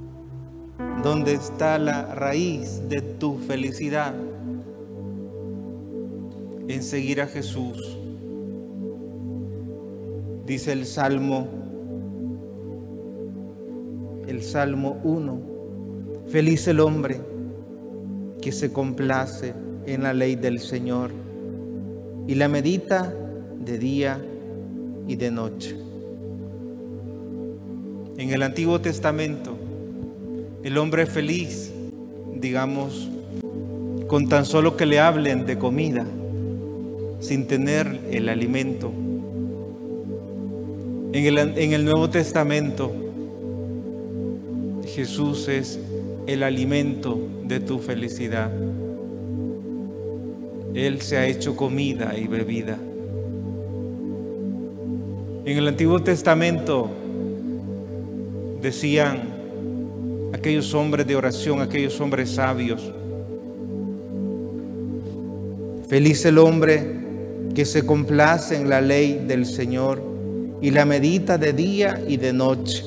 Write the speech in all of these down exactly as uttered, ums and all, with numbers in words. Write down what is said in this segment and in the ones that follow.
¿Dónde está la raíz de tu felicidad? En seguir a Jesús. Dice el Salmo, el Salmo uno, feliz el hombre que se complace en la ley del Señor y la medita de día y de noche. En el Antiguo Testamento, el hombre feliz, digamos, con tan solo que le hablen de comida, sin tener el alimento. En el, en el Nuevo Testamento, Jesús es el alimento de tu felicidad. Él se ha hecho comida y bebida. En el Antiguo Testamento decían aquellos hombres de oración, aquellos hombres sabios, feliz el hombre que se complace en la ley del Señor y la medita de día y de noche.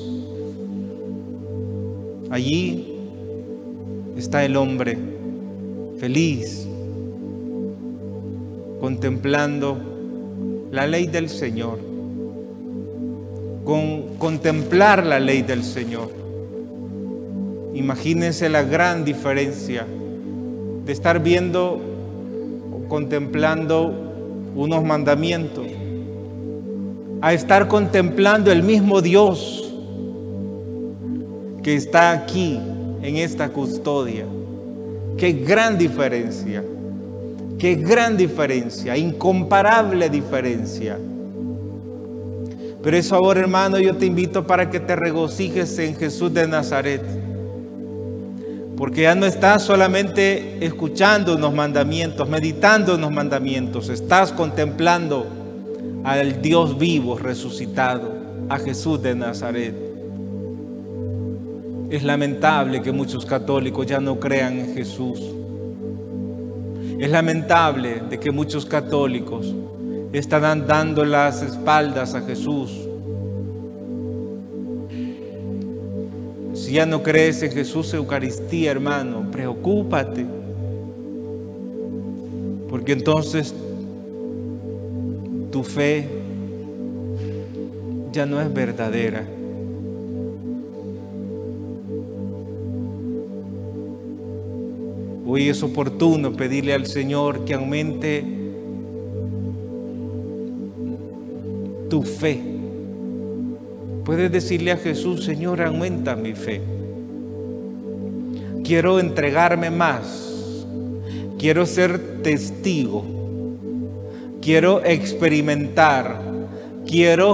Allí está el hombre feliz, contemplando la ley del Señor, con contemplar la ley del Señor. Imagínense la gran diferencia de estar viendo o contemplando unos mandamientos a estar contemplando el mismo Dios que está aquí en esta custodia. Qué gran diferencia, qué gran diferencia, incomparable diferencia. Pero eso ahora, hermano, yo te invito para que te regocijes en Jesús de Nazaret, porque ya no estás solamente escuchando unos mandamientos, meditando unos mandamientos, estás contemplando al Dios vivo, resucitado, a Jesús de Nazaret. Es lamentable que muchos católicos ya no crean en Jesús. Es lamentable de que muchos católicos están dando las espaldas a Jesús. Si ya no crees en Jesús Eucaristía, hermano, preocúpate, porque entonces tu fe ya no es verdadera. Hoy es oportuno pedirle al Señor que aumente tu fe. Puedes decirle a Jesús: Señor, aumenta mi fe. Quiero entregarme más. Quiero ser testigo. Quiero experimentar. Quiero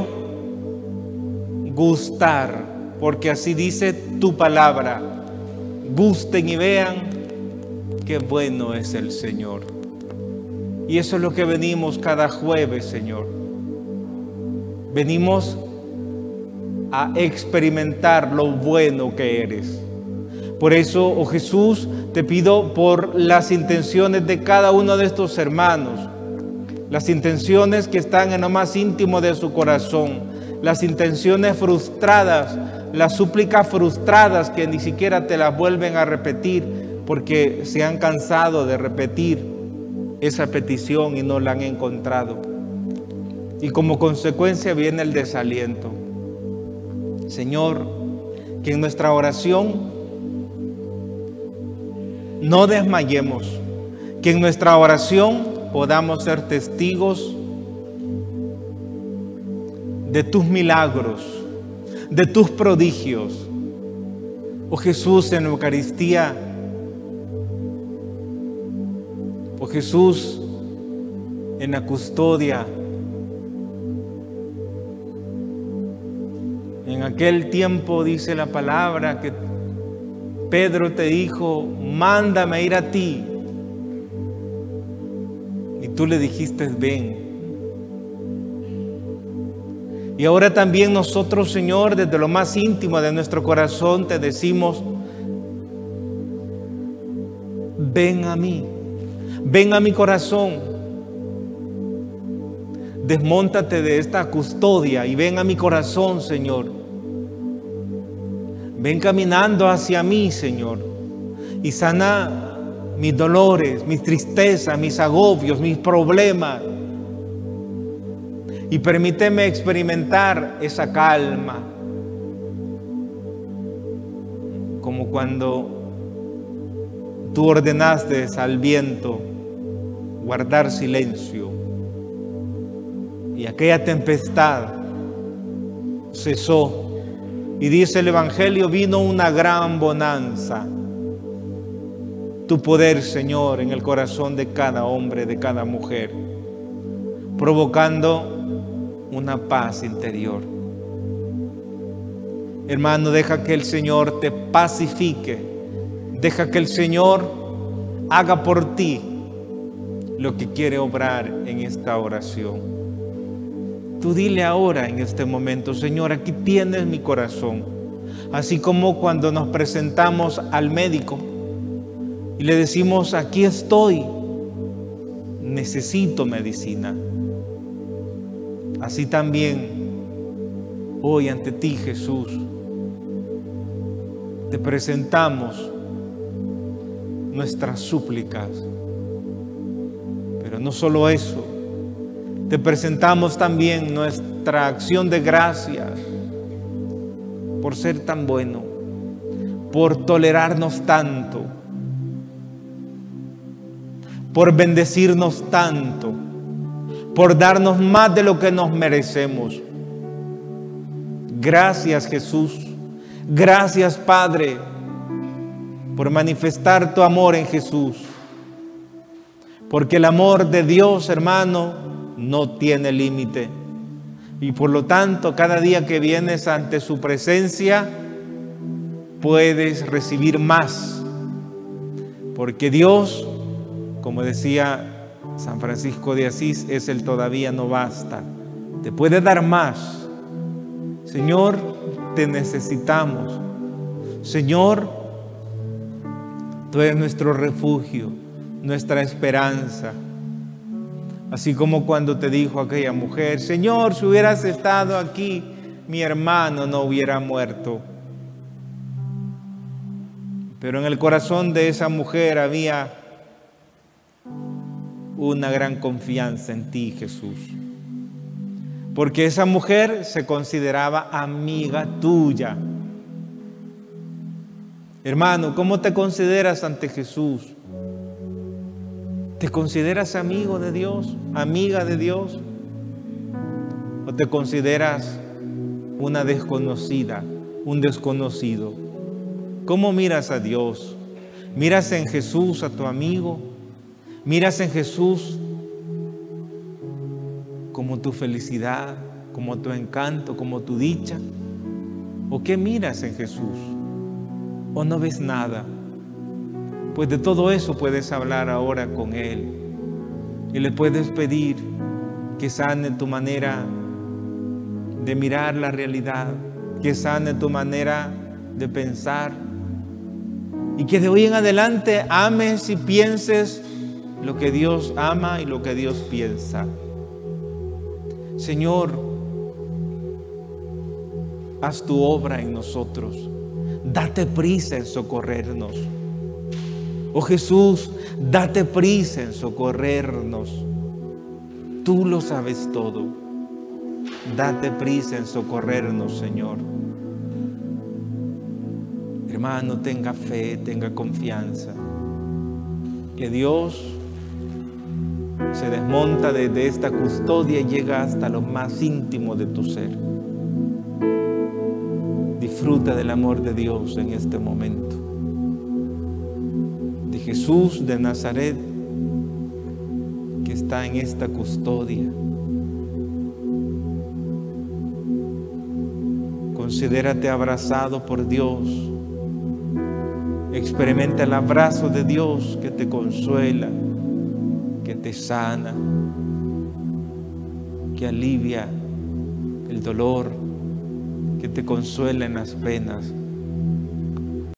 gustar. Porque así dice tu palabra. Gusten y vean qué bueno es el Señor. Y eso es lo que venimos cada jueves, Señor. Venimos a experimentar lo bueno que eres. Por eso, oh Jesús, te pido por las intenciones de cada uno de estos hermanos, las intenciones que están en lo más íntimo de su corazón, las intenciones frustradas, las súplicas frustradas que ni siquiera te las vuelven a repetir porque se han cansado de repetir esa petición y no la han encontrado. Y como consecuencia viene el desaliento. Señor, que en nuestra oración no desmayemos, que en nuestra oración podamos ser testigos de tus milagros, de tus prodigios. Oh Jesús, en la Eucaristía, oh Jesús, en la custodia, en aquel tiempo dice la palabra que Pedro te dijo: mándame ir a ti. Y tú le dijiste: ven. Y ahora también nosotros, Señor, desde lo más íntimo de nuestro corazón te decimos: ven a mí, ven a mi corazón. Desmóntate de esta custodia y ven a mi corazón, Señor. ven caminando hacia mí, Señor, y sana mis dolores, mis tristezas, mis agobios, mis problemas. Y permíteme experimentar esa calma, como cuando tú ordenaste al viento guardar silencio y aquella tempestad cesó. Y dice el Evangelio, vino una gran bonanza. Tu poder, Señor, en el corazón de cada hombre, de cada mujer, provocando una paz interior. Hermano, deja que el Señor te pacifique. Deja que el Señor haga por ti lo que quiere obrar en esta oración. Tú dile ahora en este momento, Señor, aquí tienes mi corazón. Así como cuando nos presentamos al médico y le decimos, aquí estoy, necesito medicina. Así también, hoy ante ti, Jesús, te presentamos nuestras súplicas. Pero no solo eso, te presentamos también nuestra acción de gracias por ser tan bueno, por tolerarnos tanto, por bendecirnos tanto, por darnos más de lo que nos merecemos. Gracias, Jesús. Gracias, Padre, por manifestar tu amor en Jesús. Porque el amor de Dios, hermano, no tiene límite. Y por lo tanto, cada día que vienes ante su presencia, puedes recibir más. Porque Dios, como decía San Francisco de Asís, es el todavía no basta. Te puede dar más. Señor, te necesitamos. Señor, tú eres nuestro refugio, nuestra esperanza. Así como cuando te dijo aquella mujer, Señor, si hubieras estado aquí, mi hermano no hubiera muerto. Pero en el corazón de esa mujer había una gran confianza en ti, Jesús. Porque esa mujer se consideraba amiga tuya. Hermano, ¿cómo te consideras ante Jesús? ¿Te consideras amigo de Dios, amiga de Dios? ¿O te consideras una desconocida, un desconocido? ¿Cómo miras a Dios? ¿Miras en Jesús a tu amigo? ¿Miras en Jesús como tu felicidad, como tu encanto, como tu dicha? ¿O qué miras en Jesús? ¿O no ves nada? Pues de todo eso puedes hablar ahora con Él y le puedes pedir que sane tu manera de mirar la realidad, que sane tu manera de pensar y que de hoy en adelante ames y pienses lo que Dios ama y lo que Dios piensa. Señor, haz tu obra en nosotros, date prisa en socorrernos. Oh Jesús, date prisa en socorrernos. Tú lo sabes todo. Date prisa en socorrernos, Señor. Hermano, tenga fe, tenga confianza. Que Dios se desmonta desde esta custodia y llega hasta lo más íntimo de tu ser. Disfruta del amor de Dios en este momento. De Jesús de Nazaret, que está en esta custodia. Considérate abrazado por Dios. Experimenta el abrazo de Dios que te consuela, que te sana, que alivia el dolor, que te consuela en las penas.